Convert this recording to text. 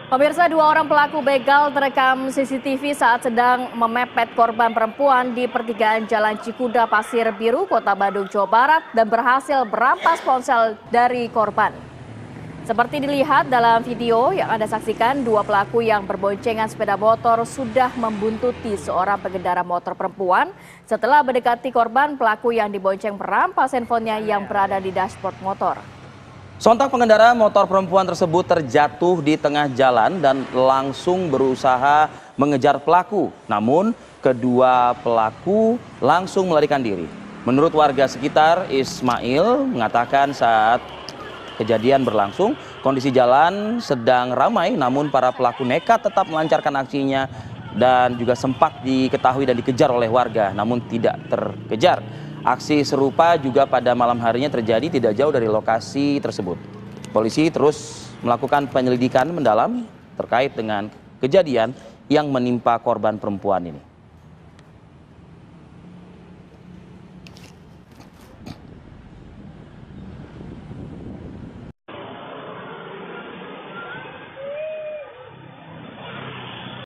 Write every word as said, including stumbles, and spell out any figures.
Pemirsa, dua orang pelaku begal terekam C C T V saat sedang memepet korban perempuan di pertigaan Jalan Cikuda, Pasir Biru, Kota Bandung, Jawa Barat dan berhasil merampas ponsel dari korban. Seperti dilihat dalam video yang Anda saksikan, dua pelaku yang berboncengan sepeda motor sudah membuntuti seorang pengendara motor perempuan. Setelah mendekati korban, pelaku yang dibonceng merampas handphonenya yang berada di dashboard motor. Sontak pengendara motor perempuan tersebut terjatuh di tengah jalan dan langsung berusaha mengejar pelaku. Namun, kedua pelaku langsung melarikan diri. Menurut warga sekitar, Ismail mengatakan saat kejadian berlangsung, kondisi jalan sedang ramai, namun para pelaku nekat tetap melancarkan aksinya dan juga sempat diketahui dan dikejar oleh warga, namun tidak terkejar. Aksi serupa juga pada malam harinya terjadi tidak jauh dari lokasi tersebut. Polisi terus melakukan penyelidikan mendalam terkait dengan kejadian yang menimpa korban perempuan ini.